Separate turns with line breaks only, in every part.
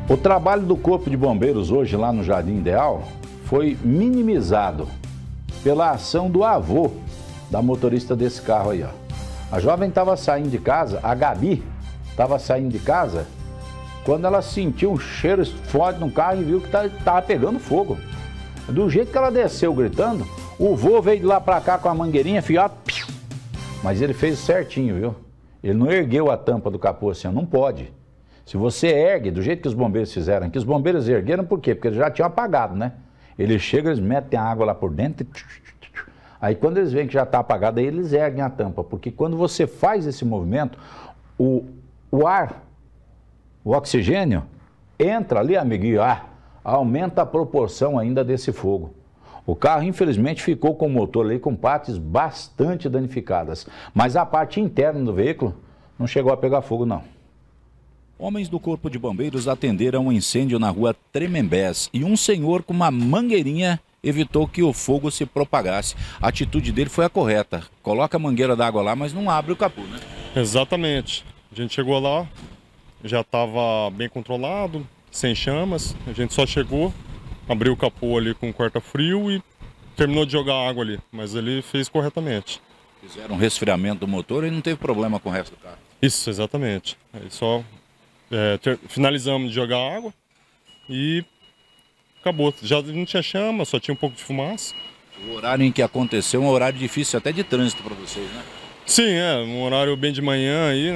O trabalho do Corpo de Bombeiros hoje lá no Jardim Ideal foi minimizado pela ação do avô da motorista desse carro aí, ó. A jovem estava saindo de casa, a Gabi estava saindo de casa, quando ela sentiu um cheiro forte no carro e viu que estava pegando fogo. Do jeito que ela desceu gritando, o vô veio de lá pra cá com a mangueirinha, fiado, mas ele fez certinho, viu? Ele não ergueu a tampa do capô assim, não pode. Se você ergue, do jeito que os bombeiros fizeram, que os bombeiros ergueram, por quê? Porque eles já tinham apagado, né? Eles chegam, eles metem a água lá por dentro e... Aí quando eles veem que já está apagado, aí eles erguem a tampa, porque quando você faz esse movimento, o ar, o oxigênio, entra ali, amiguinho, aumenta a proporção ainda desse fogo. O carro, infelizmente, ficou com o motor ali com partes bastante danificadas, mas a parte interna do veículo não chegou a pegar fogo, não.
Homens do Corpo de Bombeiros atenderam um incêndio na rua Tremembés e um senhor com uma mangueirinha evitou que o fogo se propagasse. A atitude dele foi a correta. Coloca a mangueira d'água lá, mas não abre o capô, né?
Exatamente. A gente chegou lá, já estava bem controlado, sem chamas. A gente só chegou, abriu o capô ali com corta-frio e terminou de jogar água ali. Mas ele fez corretamente.
Fizeram um resfriamento do motor e não teve problema com o resto do carro.
Isso, exatamente. Aí só finalizamos de jogar água e acabou. Já não tinha chama, só tinha um pouco de fumaça.
O horário em que aconteceu é um horário difícil até de trânsito para vocês, né?
Sim, um horário bem de manhã aí,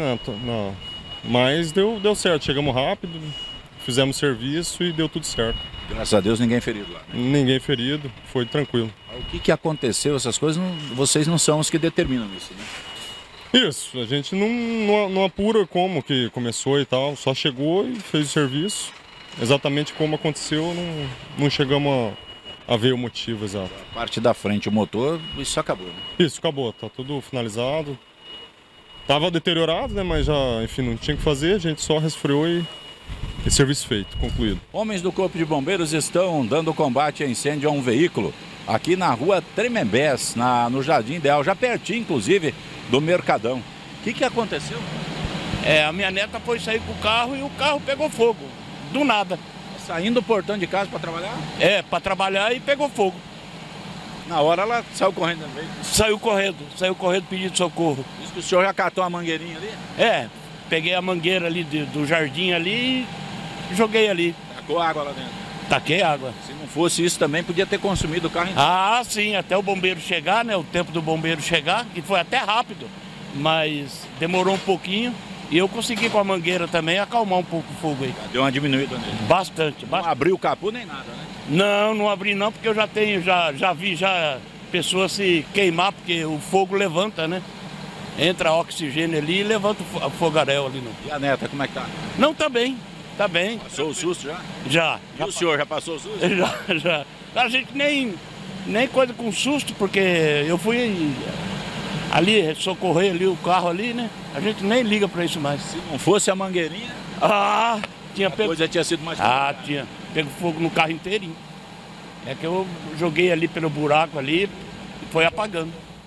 mas deu certo. Chegamos rápido, fizemos serviço e deu tudo certo.
Graças a Deus ninguém ferido lá.
Ninguém ferido, foi tranquilo.
O que aconteceu, essas coisas, vocês não são os que determinam isso, né?
Isso, a gente não apura como que começou e tal, só chegou e fez o serviço. Exatamente como aconteceu, não chegamos a ver o motivo exato.
A parte da frente, o motor, isso acabou, né?
Isso, acabou, tá tudo finalizado. Tava deteriorado, né, mas já, enfim, não tinha o que fazer, a gente só resfriou e serviço feito, concluído.
Homens do Corpo de Bombeiros estão dando combate a incêndio a um veículo aqui na rua Tremembés, no Jardim Ideal, já pertinho, inclusive, do Mercadão. O que aconteceu?
A minha neta foi sair com o carro e o carro pegou fogo, do nada.
Saindo do portão de casa para trabalhar?
Para trabalhar e pegou fogo.
Na hora ela saiu correndo também?
Saiu correndo pedindo socorro.
Diz que o senhor já catou a mangueirinha ali?
Peguei a mangueira ali do jardim ali e joguei ali.
Tacou água lá dentro?
Taquei água.
Se não fosse isso também podia ter consumido o carro inteiro.
Sim, até o bombeiro chegar, né? O tempo do bombeiro chegar, que foi até rápido, mas demorou um pouquinho. E eu consegui com a mangueira também acalmar um pouco o fogo aí.
Deu uma diminuída nele?
Bastante.
Não abriu o capô nem nada, né?
Não abri não, porque eu já vi pessoas se queimar, porque o fogo levanta, né? Entra oxigênio ali e levanta o fogaréu ali. Não.
E a neta, como é que tá?
Não, tá bem.
Passou o susto já?
Já.
E o senhor já passou o susto?
Já. A gente nem coisa com susto, porque eu fui ali socorrer ali o carro ali, né? A gente nem liga pra isso mais.
Se não fosse a mangueirinha,
a
coisa tinha sido mais
tinha pego fogo no carro inteirinho. É que eu joguei ali pelo buraco ali e foi apagando.